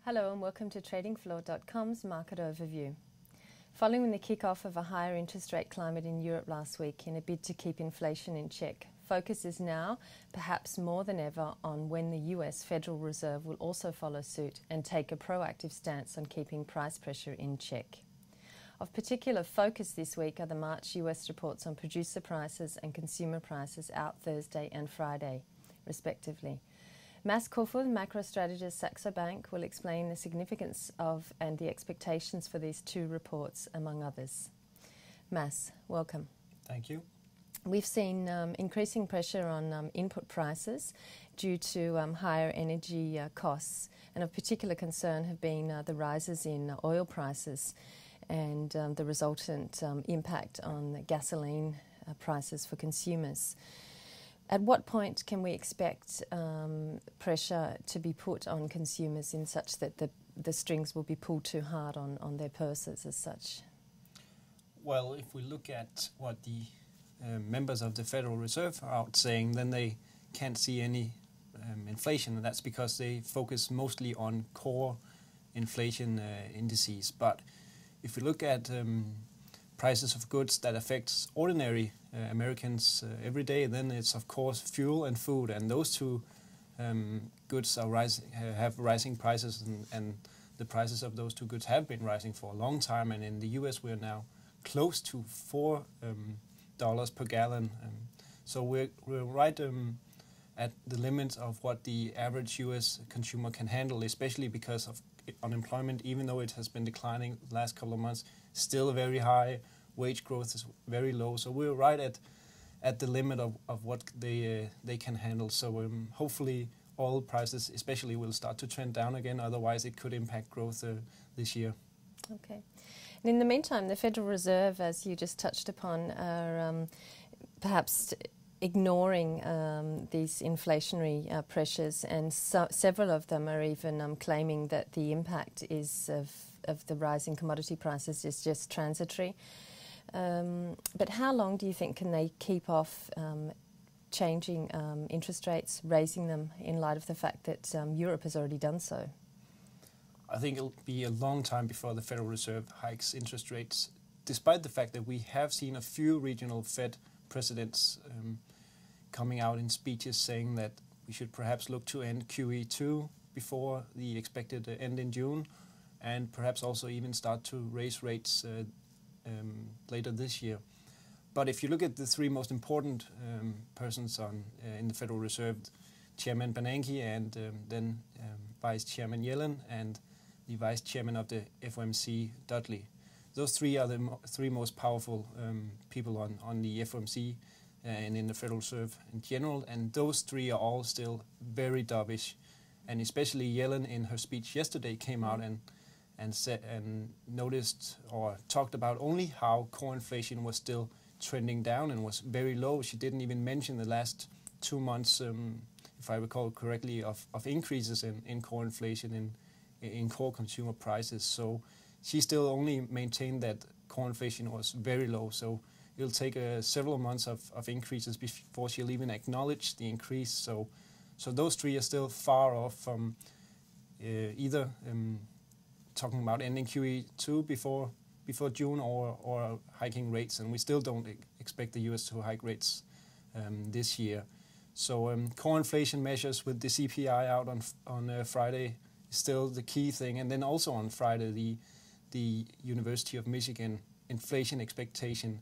Hello and welcome to TradingFloor.com's market overview. Following the kick-off of a higher interest rate climate in Europe last week in a bid to keep inflation in check, focus is now, perhaps more than ever, on when the US Federal Reserve will also follow suit and take a proactive stance on keeping price pressure in check. Of particular focus this week are the March US reports on producer prices and consumer prices out Thursday and Friday, respectively. Mads Kofoed, macro strategist Saxo Bank, will explain the significance of and the expectations for these two reports, among others. Mads, welcome. Thank you. We've seen increasing pressure on input prices due to higher energy costs, and of particular concern have been the rises in oil prices and the resultant impact on gasoline prices for consumers. At what point can we expect pressure to be put on consumers in such that the strings will be pulled too hard on their purses as such? Well, if we look at what the members of the Federal Reserve are out saying, then they can't see any inflation, and that's because they focus mostly on core inflation indices. But if we look at prices of goods that affects ordinary Americans every day, then it's of course fuel and food, and those two goods are have rising prices, and the prices of those two goods have been rising for a long time. And in the US, we're now close to $4 per gallon. So we're right at the limit of what the average US consumer can handle, especially because of unemployment, even though it has been declining the last couple of months, still very high. Wage growth is very low, so we're right at the limit of what they can handle. So hopefully oil prices especially will start to trend down again, otherwise it could impact growth this year. Okay. And in the meantime, the Federal Reserve, as you just touched upon, are perhaps ignoring these inflationary pressures, and several of them are even claiming that the impact is of the rising commodity prices is just transitory. But how long do you think can they keep off changing interest rates, raising them, in light of the fact that Europe has already done so? I think it'll be a long time before the Federal Reserve hikes interest rates, despite the fact that we have seen a few regional Fed presidents coming out in speeches saying that we should perhaps look to end QE2 before the expected end in June, and perhaps also even start to raise rates later this year. But if you look at the three most important persons in the Federal Reserve, Chairman Bernanke and then Vice Chairman Yellen and the Vice Chairman of the FOMC, Dudley. Those three are the three most powerful people on the FOMC and in the Federal Reserve in general, and those three are all still very dovish. And especially Yellen, in her speech yesterday, came out and said and noticed or talked about only how core inflation was still trending down and was very low. She didn't even mention the last 2 months, if I recall correctly, of increases in core inflation in core consumer prices. So she still only maintained that core inflation was very low. So it'll take several months of increases before she'll even acknowledge the increase. So those three are still far off from either talking about ending QE2 before June or hiking rates, and we still don't expect the US to hike rates this year. So core inflation measures with the CPI out on Friday is still the key thing, and then also on Friday the University of Michigan inflation expectation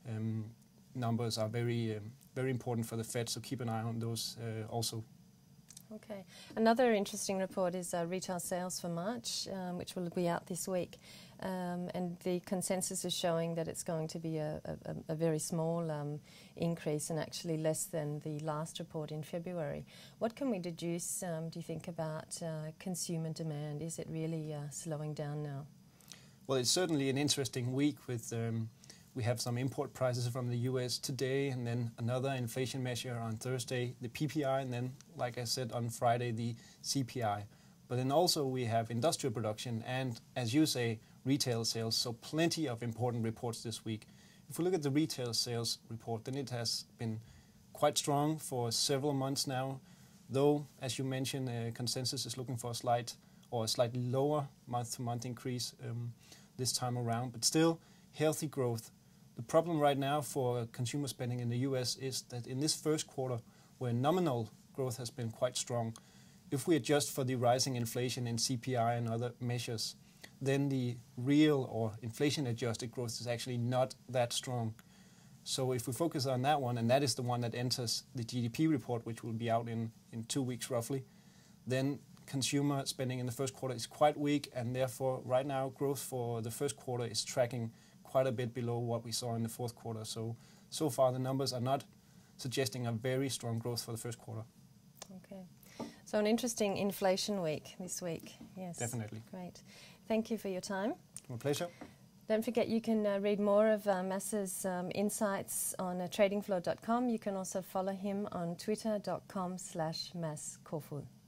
numbers are very important for the Fed, so keep an eye on those also. Okay. Another interesting report is retail sales for March, which will be out this week. And the consensus is showing that it's going to be a very small increase, and actually less than the last report in February. What can we deduce, do you think, about consumer demand? Is it really slowing down now? Well, it's certainly an interesting week with we have some import prices from the US today, and then another inflation measure on Thursday, the PPI, and then, like I said, on Friday, the CPI. But then also we have industrial production and, as you say, retail sales, so plenty of important reports this week. If we look at the retail sales report, then it has been quite strong for several months now, though, as you mentioned, consensus is looking for a slight or a slightly lower month-to-month increase this time around, but still healthy growth. The problem right now for consumer spending in the US is that in this first quarter, where nominal growth has been quite strong, if we adjust for the rising inflation in CPI and other measures, then the real or inflation-adjusted growth is actually not that strong. So if we focus on that one, and that is the one that enters the GDP report, which will be out in 2 weeks roughly, then consumer spending in the first quarter is quite weak, and therefore right now growth for the first quarter is tracking quite a bit below what we saw in the fourth quarter. So far the numbers are not suggesting a very strong growth for the first quarter. Okay. So an interesting inflation week this week. Yes. Definitely. Great. Thank you for your time. My pleasure. Don't forget you can read more of Mass's insights on TradingFloor.com. You can also follow him on twitter.com/Mass Korful.